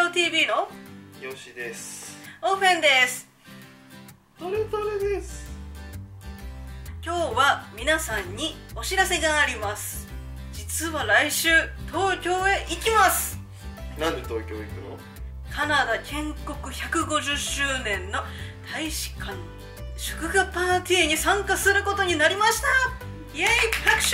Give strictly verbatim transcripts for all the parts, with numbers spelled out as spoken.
ト ティービー のよしです。 オーフェンです。 トレトレです。 今日は皆さんにお知らせがあります。実は来週東京へ行きます。 なんで東京行くの？ カナダ建国ひゃくごじゅっしゅうねんの大使館祝賀パーティーに参加することになりました。イエーイ、拍手。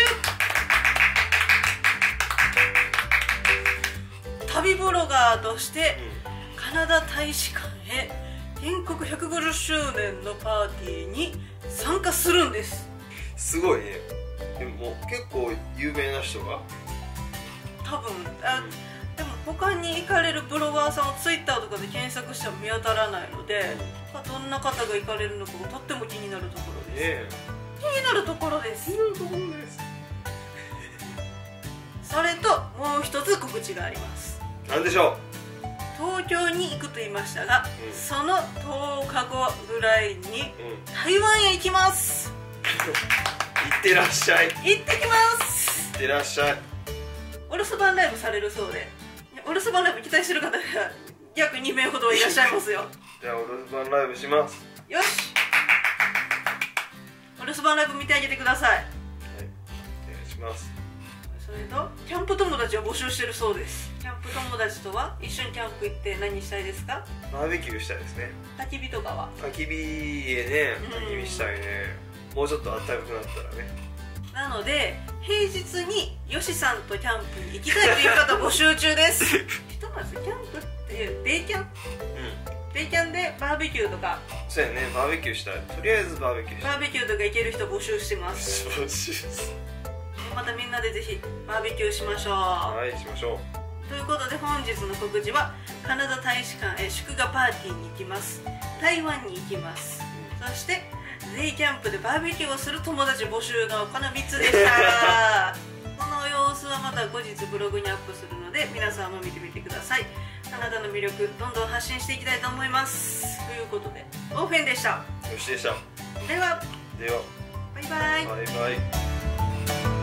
旅ブロガーとして、うん、カナダ大使館へ建国ひゃくごじゅっしゅうねんのパーティーに参加するんです。 すごいね。でも結構有名な人が多分あ、うん、でも他に行かれるブロガーさんをツイッターとかで検索しても見当たらないので、うん、どんな方が行かれるのかがとっても気になるところです、ね、気になるところです気になるところですそれともう一つ告知があります。 何でしょう？ 東京に行くと言いましたが、うん、そのとおかごぐらいに、うん、台湾へ行きます。 行ってらっしゃい。 行ってきます。 行ってらっしゃい。 お留守番ライブされるそうで、お留守番ライブ期待してる方が約にめいほどいらっしゃいますよ。 じゃあお留守番ライブします。 よし、お留守番ライブ見てあげてください。はい、 お願いします。 それとキャンプ友達を募集してるそうです。キャンプ友達とは一緒にキャンプ行って何したいですか？ バーベキューしたいですね。 焚き火とかは？ 焚き火へね、焚き火したいね。もうちょっと暖かくなったらね。 なので平日によしさんとキャンプに行きたいという方募集中です。ひとまずキャンプっていうデイキャン、うん、デイキャンでバーベキューとか。 そうやね、バーベキューしたい。とりあえずバーベキューしたい。 バーベキューとか行ける人募集してます。 募集です。 またみんなでぜひバーベキューしましょう。 はい、しましょう。 ということで本日の告知はカナダ大使館へ祝賀パーティーに行きます。台湾に行きます、うん、そしてデイキャンプでバーベキューをする友達募集がこのみっつでした。この様子はまた後日ブログにアップするので皆さんも見てみてください。カナダの魅力どんどん発信していきたいと思います。ということでオーフェンでした。 よしでした。 ではではバイバイ。 バイバイ。